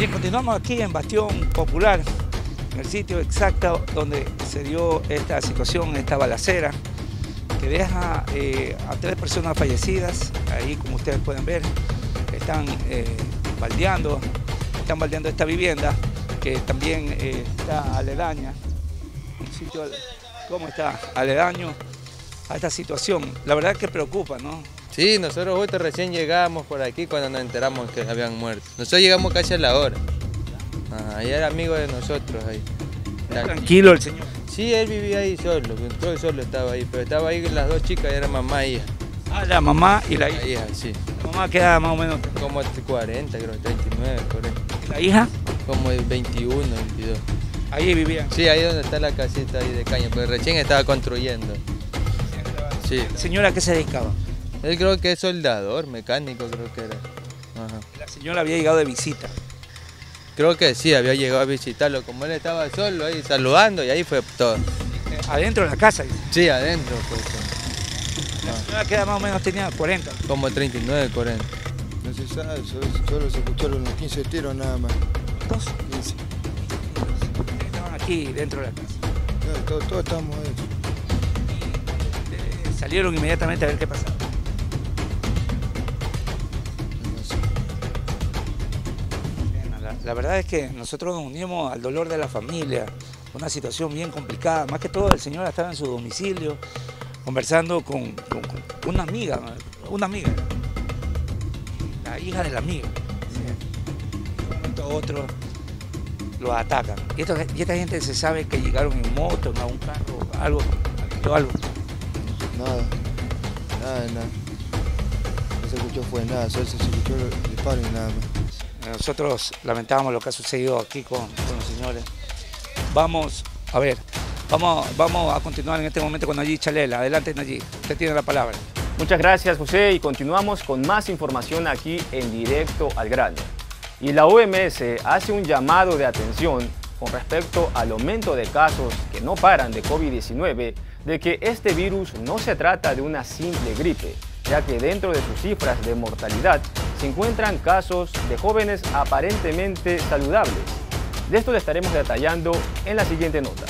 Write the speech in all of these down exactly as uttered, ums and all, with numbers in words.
Bien, continuamos aquí en Bastión Popular, en el sitio exacto donde se dio esta situación, esta balacera, que deja eh, a tres personas fallecidas. Ahí, como ustedes pueden ver, están eh, baldeando, están baldeando esta vivienda, que también eh, está aledaña, un sitio, ¿cómo está? Aledaño a esta situación. La verdad que preocupa, ¿no? Sí, nosotros justo recién llegamos por aquí cuando nos enteramos que habían muerto. Nosotros llegamos casi a la hora. Ajá, y era amigo de nosotros ahí. Tranquilo el señor. Sí, él vivía ahí solo, entró solo estaba ahí, pero estaba ahí las dos chicas, era mamá y hija. Ah, la mamá y la hija. La hija, sí. La mamá queda más o menos como cuarenta, creo, treinta y nueve, por ahí. ¿La hija? Como veintiuno, veintidós. Ahí vivían. Sí, ahí donde está la casita ahí de caña, pero recién estaba construyendo. Sí. ¿La señora a qué se dedicaba? Él creo que es soldador, mecánico creo que era. Ajá. La señora había llegado de visita. Creo que sí, había llegado a visitarlo, como él estaba solo ahí saludando y ahí fue todo. ¿Adentro de la casa? Sí, adentro pues. La señora queda más o menos, tenía cuarenta. Como treinta y nueve, cuarenta. No se sabe, solo, solo se escucharon los quince tiros nada más. ¿Dos? quince. Estaban aquí dentro de la casa. No, todos, todos estamos ahí. Eh, salieron inmediatamente a ver qué pasaba. No sé. La, la verdad es que nosotros nos unimos al dolor de la familia, una situación bien complicada. Más que todo, el señor estaba en su domicilio conversando con, con, con una amiga, una amiga, la hija de la amiga. De un momento a otro los atacan. Y, esto, y esta gente se sabe que llegaron en moto, en un carro, algo, algo, algo. Nada, nada, nada. No se escuchó fue nada, solo se escuchó el disparo y nada más. Nosotros lamentábamos lo que ha sucedido aquí con, con los señores. Vamos, a ver, vamos, vamos a continuar en este momento con Nayib Chalela. Adelante, Nayib, usted tiene la palabra. Muchas gracias, José, y continuamos con más información aquí en Directo al Grano. Y la O M S hace un llamado de atención con respecto al aumento de casos que no paran de COVID diecinueve, de que este virus no se trata de una simple gripe, ya que dentro de sus cifras de mortalidad se encuentran casos de jóvenes aparentemente saludables. De esto le estaremos detallando en la siguiente nota.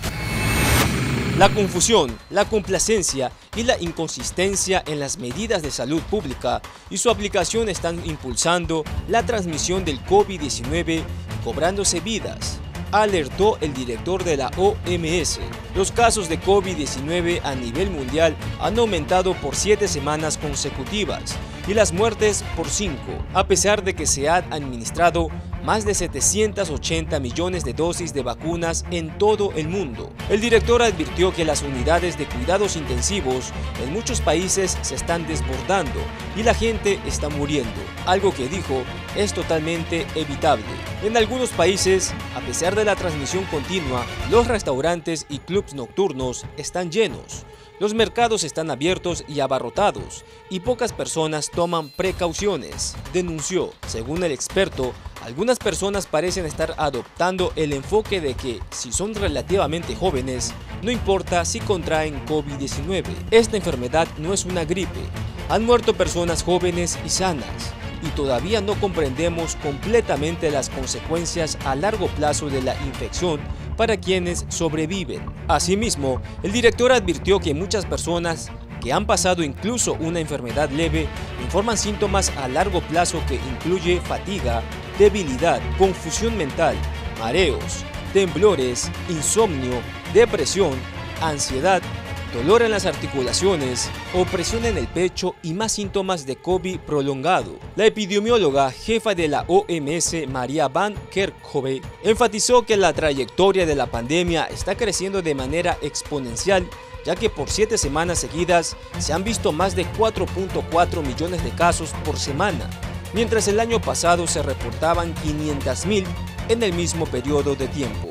La confusión, la complacencia y la inconsistencia en las medidas de salud pública y su aplicación están impulsando la transmisión del COVID diecinueve, cobrándose vidas, alertó el director de la O M S. Los casos de COVID diecinueve a nivel mundial han aumentado por siete semanas consecutivas y las muertes por cinco, a pesar de que se han administrado más de setecientos ochenta millones de dosis de vacunas en todo el mundo. El director advirtió que las unidades de cuidados intensivos en muchos países se están desbordando y la gente está muriendo, algo que dijo es totalmente evitable. En algunos países, a pesar de la transmisión continua, los restaurantes y clubes nocturnos están llenos. Los mercados están abiertos y abarrotados y pocas personas toman precauciones, denunció. Según el experto, algunas personas parecen estar adoptando el enfoque de que, si son relativamente jóvenes, no importa si contraen COVID diecinueve. Esta enfermedad no es una gripe. Han muerto personas jóvenes y sanas, y todavía no comprendemos completamente las consecuencias a largo plazo de la infección para quienes sobreviven. Asimismo, el director advirtió que muchas personas que han pasado incluso una enfermedad leve informan síntomas a largo plazo que incluye fatiga, debilidad, confusión mental, mareos, temblores, insomnio, depresión, ansiedad, dolor en las articulaciones, opresión en el pecho y más síntomas de COVID prolongado. La epidemióloga jefa de la O M S, Maria Van Kerkhove, enfatizó que la trayectoria de la pandemia está creciendo de manera exponencial, ya que por siete semanas seguidas se han visto más de cuatro punto cuatro millones de casos por semana, mientras el año pasado se reportaban quinientos mil en el mismo periodo de tiempo.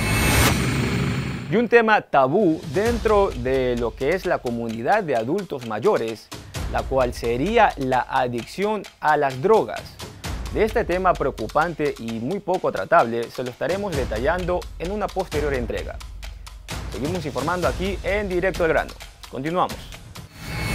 Y un tema tabú dentro de lo que es la comunidad de adultos mayores, la cual sería la adicción a las drogas. De este tema preocupante y muy poco tratable se lo estaremos detallando en una posterior entrega. Seguimos informando aquí en Directo al Grano. Continuamos.